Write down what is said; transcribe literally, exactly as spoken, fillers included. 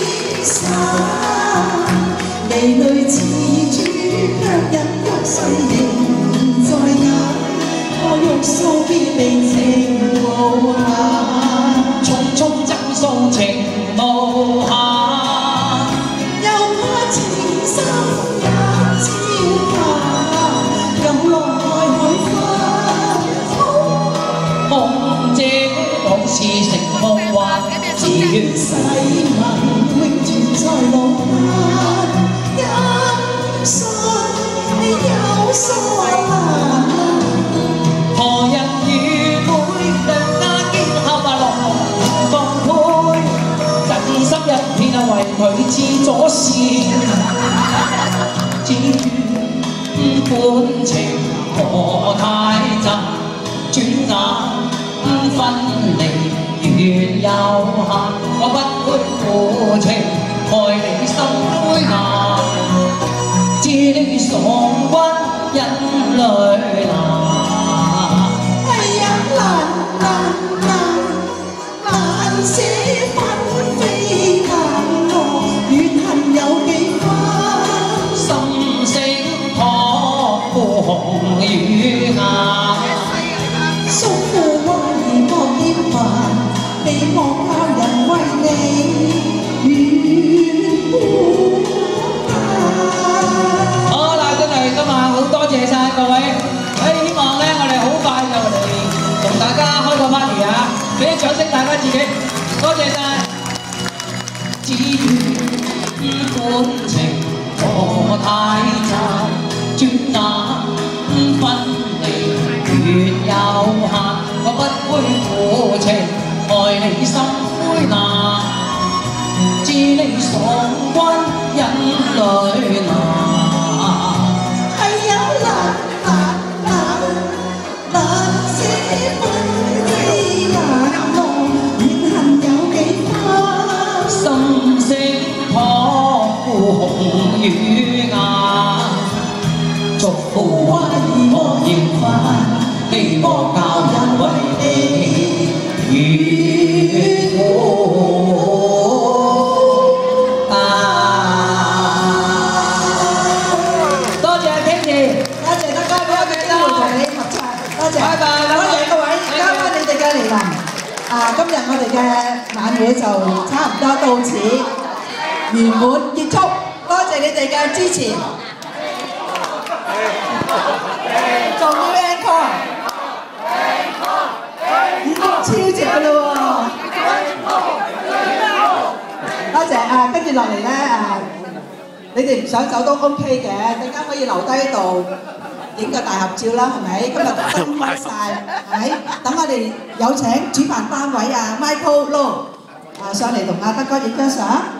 散，離淚似珠，卻引曲水仍在眼，我欲訴別離情無限， 匆匆爭訴情無限， 又怕情深也焦淡，咁浪愛海花， 夢這往事成夢幻，只願世文永存在腦海，因信你有心難。 何人與會兩家肩合啊龍鳳配，真心一片啊為佢知咗線，只願歡情何太真，轉眼分離緣有限，我不會負情害你心灰顏，知你喪君引淚難。 哎呀，難難難難捨分飛難落，怨恨有幾番， 心聲托付紅與顏， 宿負愛而莫厭煩，你莫教人為你怨歡。 好啦，真係今晚好多謝晒各位，誒希望咧我哋好快就嚟同大家開個 party 啊！俾啲掌聲大家自己，多謝晒。只願歡情何太真，轉眼分離緣有限，我不會負情害你心灰難，知你喪君引淚難。 哎呀，難難難難捨分飛難落，怨恨有幾番， 心聲托付紅與顏，祝福愛而莫厭煩， 希望教人為你願歡多謝 Kenny， 多謝德哥俾我嘅機會同你合唱，多謝， 拜拜， 多謝各位，交翻你哋嘅嚟臨。啊，今日我哋嘅晚會就差唔多到此圓滿結束，多謝你哋嘅支持。仲要 encore， 已經超值㗎啦喎！多謝啊，跟住落嚟咧啊，你哋唔想走都 OK 嘅，陣間可以留低喺度影個大合照啦，係咪？今日燈開晒，係咪？等我哋有請主辦單位啊 Michael Low 啊上嚟同阿德哥影張相。